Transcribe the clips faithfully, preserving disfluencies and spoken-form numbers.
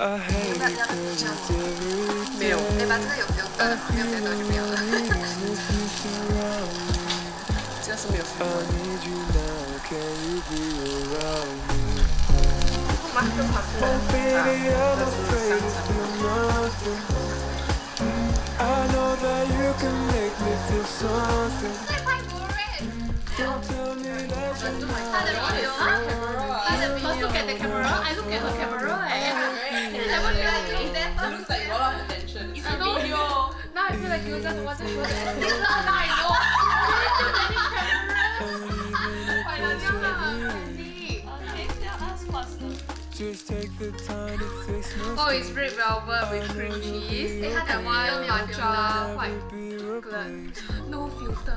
没有。你把这个有 filter 的，没有 filter 就不要了。这个是没有 filter 的。马上就跑出来。啊，这是上层。 I know that you can make me feel something. Don't tell me that you're not. First look at the camera. I look at her camera. It looks like you got a lot of attention. It's a video. Now I feel like you just want to show the essence. Now I know. Just take the time to fix my Oh, it's red velvet with cream cheese. They had that one matcha white chocolate. No filter.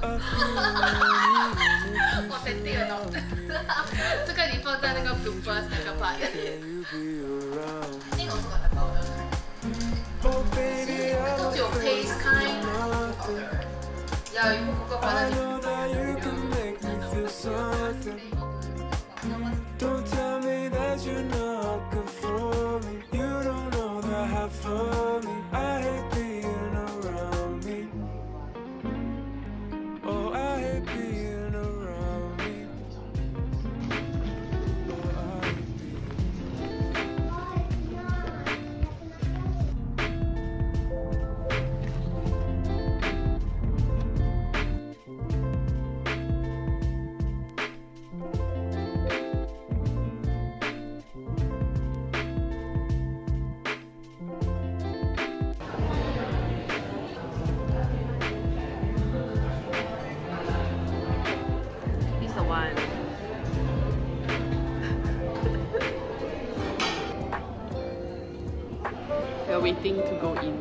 Authentic or not? 这个你放在那个 bloopers 那个 part. Ning also got the powder. See, I told you paste kind. Yeah, you put cocoa powder. Don't tell me that you're not good for me. You don't know the half of me. I hate being around me. Oh, I hate being around me. Oh, I hate We're waiting to go in.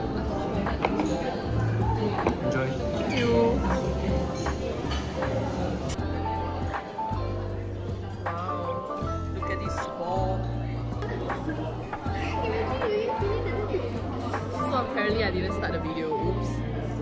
Enjoy. Thank you. Wow, look at this ball. So apparently I didn't start the video. Oops.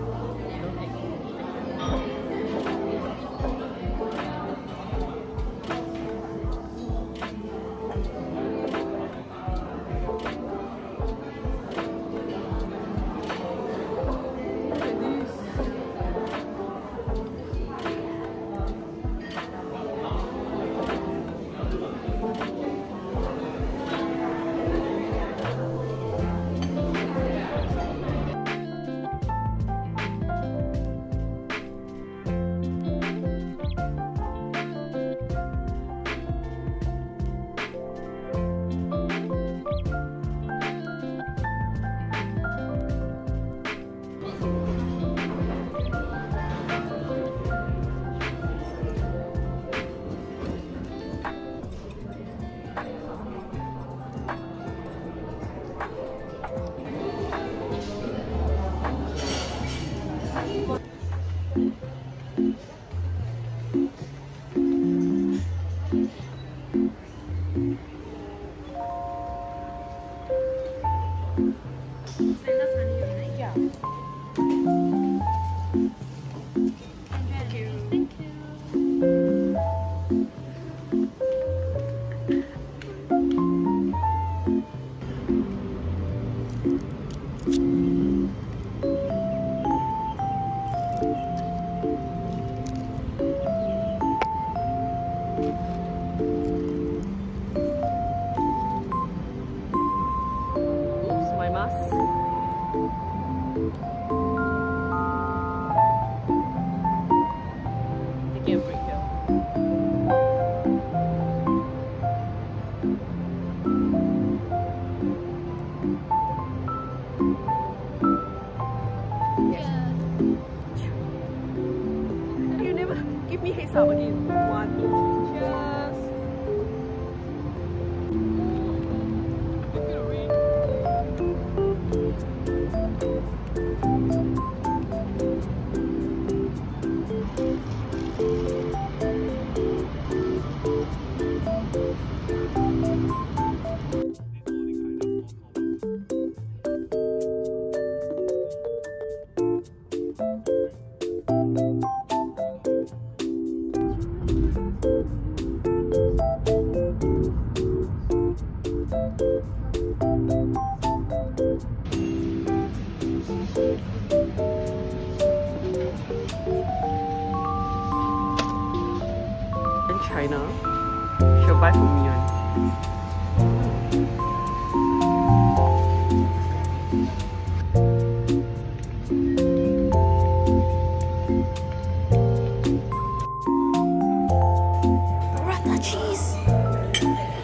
Up again. One, two, cheers. Thank you. in China, she'll buy for me one. Burrata cheese.